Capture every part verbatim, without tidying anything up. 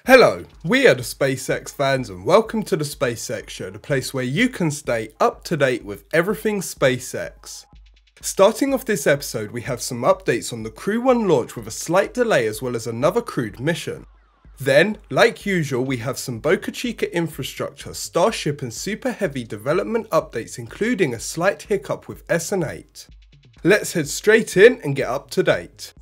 Hello, we are the SpaceX fans and welcome to the SpaceX Show, the place where you can stay up to date with everything SpaceX. Starting off this episode, we have some updates on the Crew one launch with a slight delay as well as another crewed mission. Then, like usual, we have some Boca Chica infrastructure, Starship and Super Heavy development updates, including a slight hiccup with S N eight. Let's head straight in and get up to date.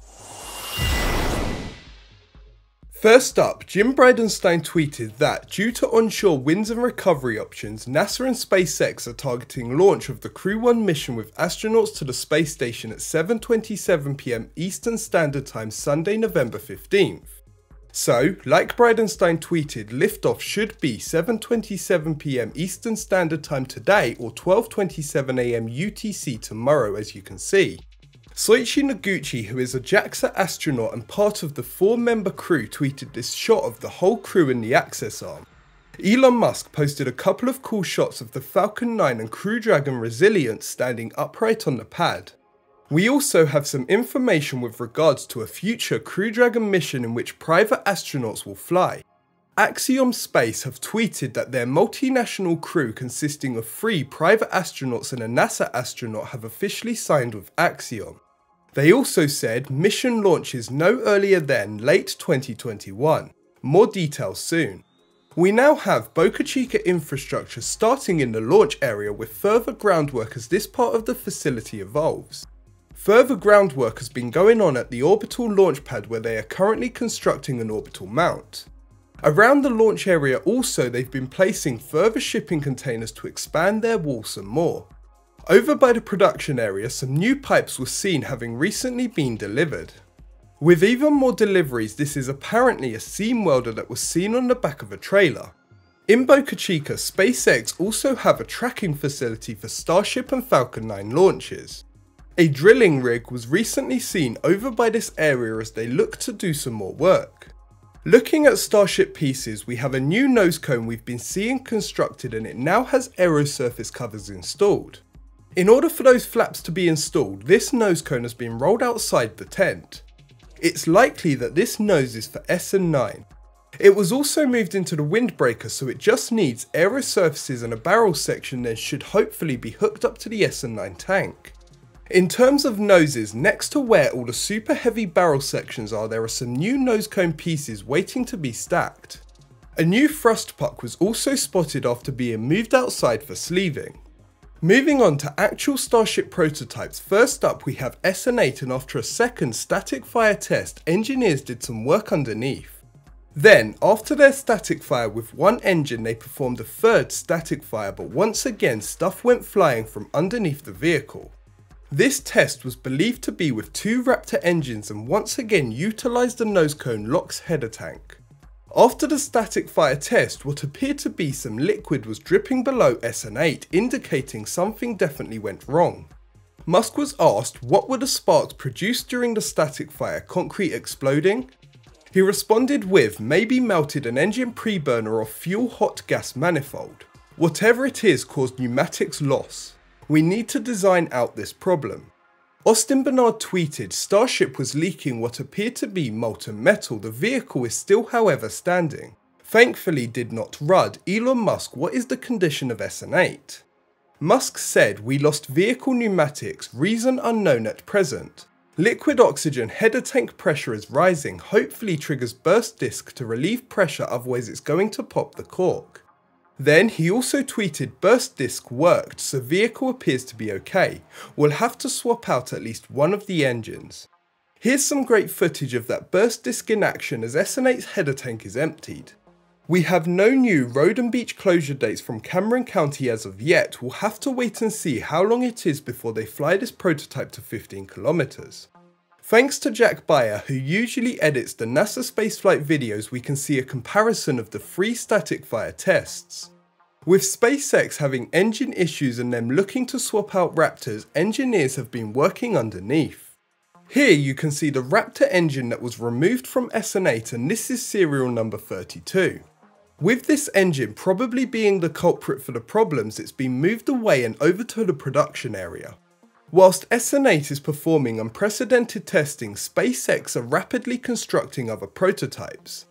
First up, Jim Bridenstine tweeted that, due to onshore winds and recovery options, NASA and SpaceX are targeting launch of the Crew one mission with astronauts to the space station at seven twenty-seven p m Eastern Standard Time Sunday, November fifteenth. So, like Bridenstine tweeted, liftoff should be seven twenty-seven p m Eastern Standard Time today or twelve twenty-seven a m U T C tomorrow, as you can see. Soichi Noguchi, who is a JAXA astronaut and part of the four-member crew, tweeted this shot of the whole crew in the access arm. Elon Musk posted a couple of cool shots of the Falcon nine and Crew Dragon Resilience standing upright on the pad. We also have some information with regards to a future Crew Dragon mission in which private astronauts will fly. Axiom Space have tweeted that their multinational crew consisting of three private astronauts and a NASA astronaut have officially signed with Axiom. They also said mission launches no earlier than late twenty twenty-one. More details soon. We now have Boca Chica infrastructure starting in the launch area with further groundwork as this part of the facility evolves. Further groundwork has been going on at the orbital launch pad where they are currently constructing an orbital mount. Around the launch area also they've been placing further shipping containers to expand their wall some more. Over by the production area, some new pipes were seen having recently been delivered. With even more deliveries, this is apparently a seam welder that was seen on the back of a trailer. In Boca Chica, SpaceX also have a tracking facility for Starship and Falcon nine launches. A drilling rig was recently seen over by this area as they look to do some more work. Looking at Starship pieces, we have a new nose cone we've been seeing constructed and it now has aero surface covers installed. In order for those flaps to be installed, this nose cone has been rolled outside the tent. It's likely that this nose is for S N nine. It was also moved into the windbreaker, so it just needs aero surfaces and a barrel section, then should hopefully be hooked up to the S N nine tank. In terms of noses, next to where all the super heavy barrel sections are, there are some new nose cone pieces waiting to be stacked. A new thrust puck was also spotted after being moved outside for sleeving. Moving on to actual Starship prototypes, first up we have S N eight, and after a second static fire test, engineers did some work underneath. Then, after their static fire with one engine, they performed a third static fire, but once again stuff went flying from underneath the vehicle. This test was believed to be with two Raptor engines and once again utilised the nose cone LOX header tank. After the static fire test, what appeared to be some liquid was dripping below S N eight, indicating something definitely went wrong. Musk was asked what were the sparks produced during the static fire, concrete exploding? He responded with maybe melted an engine preburner or fuel hot gas manifold. Whatever it is caused pneumatics loss. We need to design out this problem. Austin Bernard tweeted, Starship was leaking what appeared to be molten metal. The vehicle is still however standing. Thankfully did not R U D. Elon Musk, what is the condition of S N eight? Musk said, we lost vehicle pneumatics, reason unknown at present. Liquid oxygen header tank pressure is rising, hopefully triggers burst disc to relieve pressure, otherwise it's going to pop the cork. Then he also tweeted burst disc worked, so vehicle appears to be okay. We'll have to swap out at least one of the engines. Here's some great footage of that burst disc in action as S N eight's header tank is emptied. We have no new road and beach closure dates from Cameron County as of yet. We'll have to wait and see how long it is before they fly this prototype to fifteen kilometers. Thanks to Jack Bayer, who usually edits the NASA spaceflight videos, we can see a comparison of the three static fire tests. With SpaceX having engine issues and them looking to swap out Raptors, engineers have been working underneath. Here you can see the Raptor engine that was removed from S N eight, and this is serial number thirty-two. With this engine probably being the culprit for the problems, it's been moved away and over to the production area. Whilst S N eight is performing unprecedented testing, SpaceX are rapidly constructing other prototypes.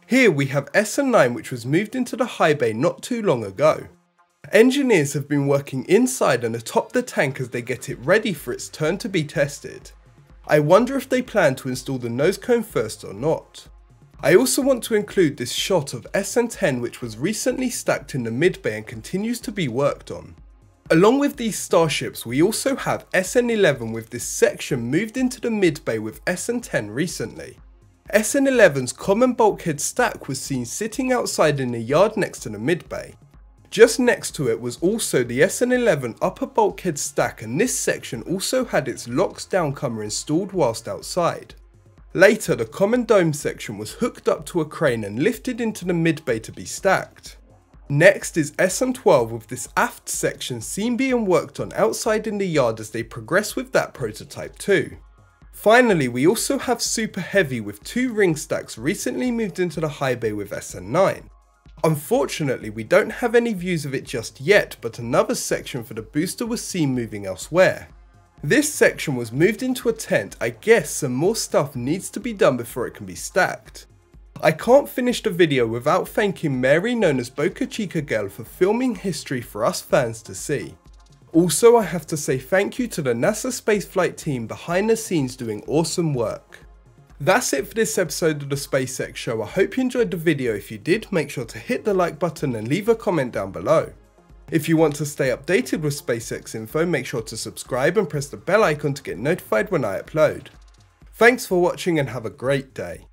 Here we have S N nine, which was moved into the high bay not too long ago. Engineers have been working inside and atop the tank as they get it ready for its turn to be tested. I wonder if they plan to install the nose cone first or not. I also want to include this shot of S N ten, which was recently stacked in the mid bay and continues to be worked on. Along with these starships, we also have S N eleven with this section moved into the mid bay with S N ten recently. S N eleven's common bulkhead stack was seen sitting outside in the yard next to the mid bay. Just next to it was also the S N eleven upper bulkhead stack, and this section also had its locks downcomer installed whilst outside. Later, the common dome section was hooked up to a crane and lifted into the mid bay to be stacked. Next is S N twelve with this aft section seen being worked on outside in the yard as they progress with that prototype too. Finally, we also have Super Heavy with two ring stacks recently moved into the high bay with S N nine. Unfortunately, we don't have any views of it just yet, but another section for the booster was seen moving elsewhere. This section was moved into a tent. I guess some more stuff needs to be done before it can be stacked. I can't finish the video without thanking Mary, known as Boca Chica girl, for filming history for us fans to see. Also, I have to say thank you to the NASA spaceflight team behind the scenes doing awesome work. That's it for this episode of the SpaceX Show. I hope you enjoyed the video. If you did, make sure to hit the like button and leave a comment down below. If you want to stay updated with SpaceX info, make sure to subscribe and press the bell icon to get notified when I upload. Thanks for watching and have a great day.